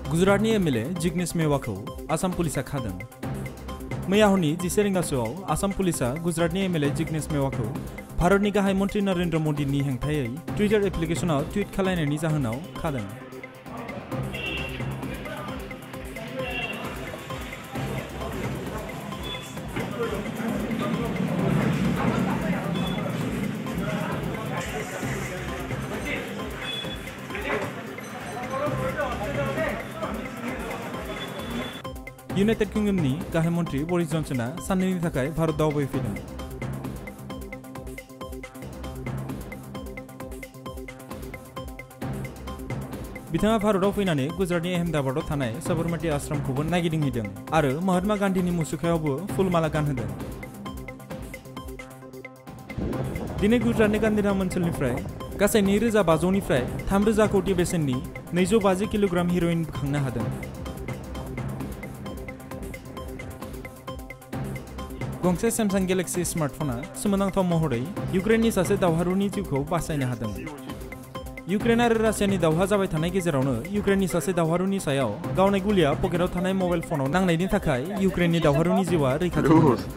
गुजरातनि MLA Jignesh मेवाखौ आसाम पुलिसा खादों। मैया हरनि 11 रिंगासोआव आसाम पुलिसा गुजरातनि एमएलए जिग्नेश मेवाखौ भारतनि गाहाय मन्त्रि नरेन्द्र मोदीनि हेंथायै टुइटार एप्लिकेशनाव टुइट खालायनायनि जाहोनाव खादों। यूनाइटेड किंगडमनि गाहाय मन्त्रि बोरिस जन्सना साननैनि थाखाय भारत दावबायफैदों। बिथाङा भारताव फैनानै गुजरातनि अहमदाबादाव थानाय साबरमती आश्रमखौबो नायगिदिंहैदों आरो महात्मा गान्धीनि मुसुखायावबो फुलमाला गानहोदों। दिनै गुजरातनि गान्धीधाम ओनसोलनिफ्राय गासै 2500 निफ्राय 3000 कोटी बेसेननि 250 किल'ग्राम हेर'इन बोखांनो हादों। गंसे सैमसां गैलेक्सी स्मार्टफना सोमोनांथाव महरै इउक्रेननि सासे दावहारुनि जिउखौ बासायनो हादों। इउक्रेन आरो रासियानि दावहा जाबाय थानाय गेजेरावनो इउक्रेननि सासे दावहारुनि सायाव गावनाय गुलिया पकेटाव थानाय मबाइल फनाव नांनायनि थाखाय इउक्रेननि दावहारुनि जिउआ रैखाथि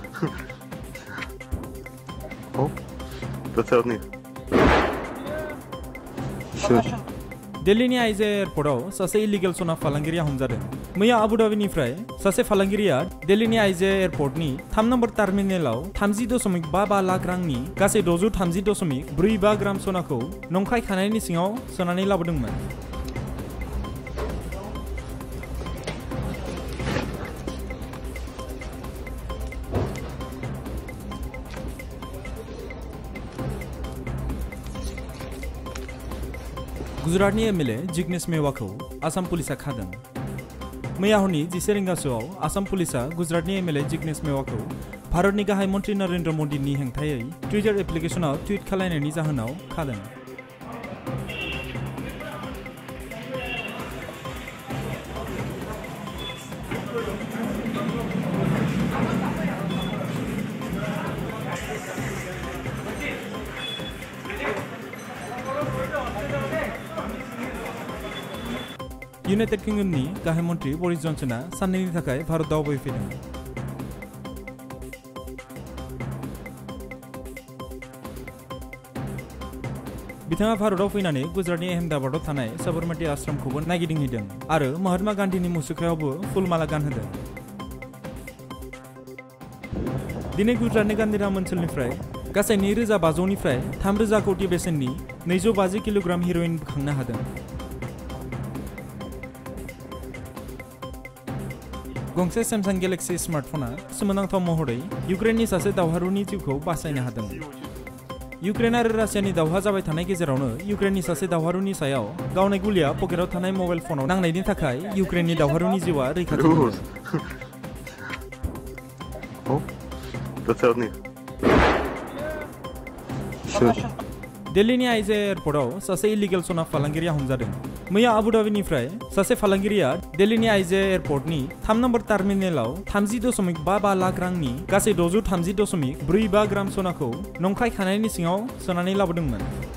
मोनदों। दिल्लीनि आइजे एयारपर्टआव सासे इलिगेल सना फालांगिरिया हमजादों। मैया आबुधाबीनिफ्राय सासे फालांगिरिया दिल्लीनि आइजे एयारपर्टनि 3 नम्बर टार्मिनेलाव 30.55 लाख रांनि गासै 630.45 ग्राम सनाखौ नंखाय खानायनि सिङाव सोनानै लाबोदोंमोन। गुजरातनि एमएलए जिग्नेश मेवाखौ आसाम पुलिसा खादों। मैया हरनि 11 रिंगासोआव आसाम पुलिसा गुजरातनि एमएलए जिग्नेश मेवाखौ भारतनि गाहाय मन्त्रि नरेन्द्र मोदीनि हेंथायै टुइटार एप्लिकेशनाव टुइट खालायनायनि जाहोनाव खादों। यूनाइटेड किंगडमनि गाहाय मन्त्रि बोरिस जन्सना साननैनि थाखाय भारत दावबायफैदों। बिथाङा भारताव फैनानै गुजरातनि अहमदाबादाव थानाय साबरमती आश्रमखौबो नायगिदिंहैदों आरो महात्मा गान्धीनि मुसुखायावबो फुलमाला गानहोदों। दिनै गुजरातनि गान्धीधाम ओनसोलनिफ्राय गासै 2500 निफ्राय 3000 कोटी बेसेननि 250 किल'ग्राम हेर'इन बोखांनो हादों। गंसे सैमसां गैलेक्सी स्मार्टफना सोमोनांथाव महरै इउक्रेननि सासे दावहारुनि जिउखौ बासायनो हादों। इउक्रेन आरो रासियानि दावहा जाबाय थानाय गेजेरावनो इउक्रेननि सासे दावहारुनि सायाव गावनाय गुलिया पकेटाव थानाय मबाइल फनाव नांनायनि थाखाय इउक्रेननि दावहारुनि जिउआ रैखाथि मोनदों। दिल्लीनि आइजे एयारपर्टआव सासे इलिगेल सना फालांगिरिया हमजादों। मैया आबुधाबीनिफ्राय सासे फालांगिरिया दिल्लीनि आइजे एयारपर्टनि 3 नम्बर टार्मिनेलाव 30.55 लाख रांनि गासै 630.45 ग्राम सनाखौ नंखाय खानायनि सिङाव सोनानै लाबोदोंमोन।